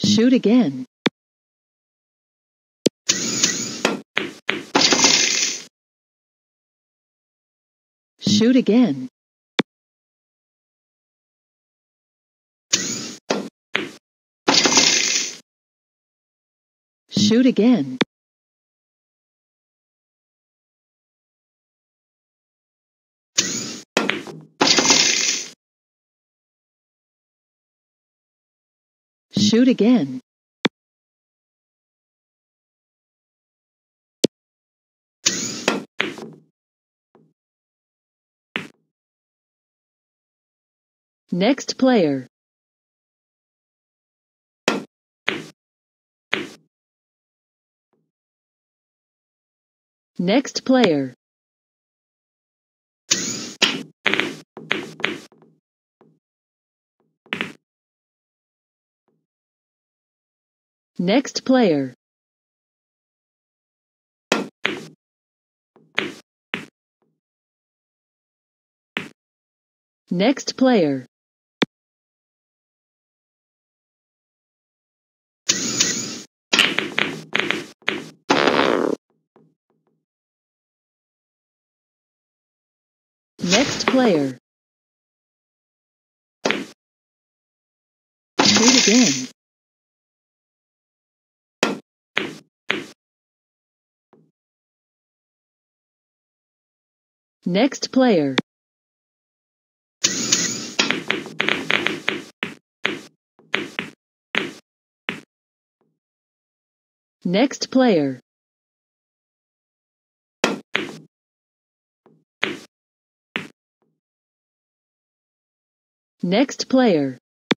Shoot again. Shoot again. Shoot again. Shoot again. Next player. Next player. Next player. Next player. Next player. Shoot again. Next player. Next player. Next player.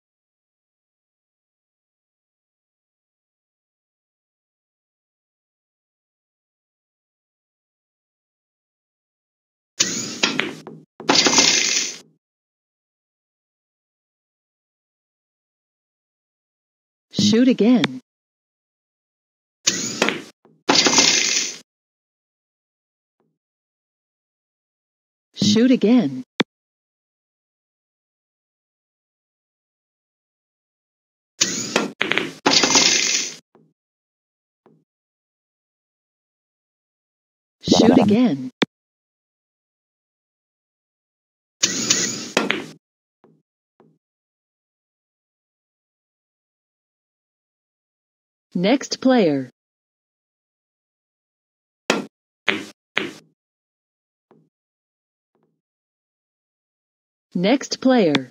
Shoot again. Shoot again. Shoot again. Next player. Next player.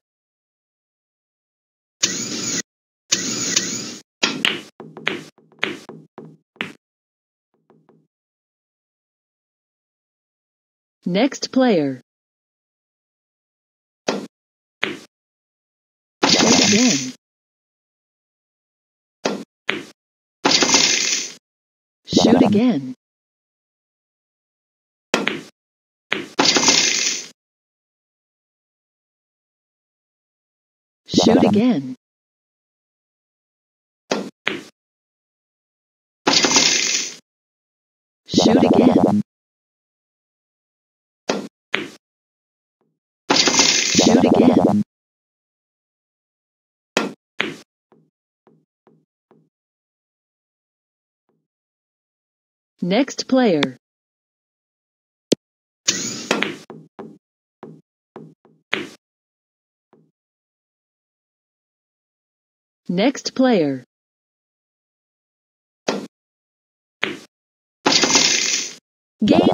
Next player. Shoot again. Shoot again. Shoot again. Shoot again. Shoot again. Next player. Next player. Game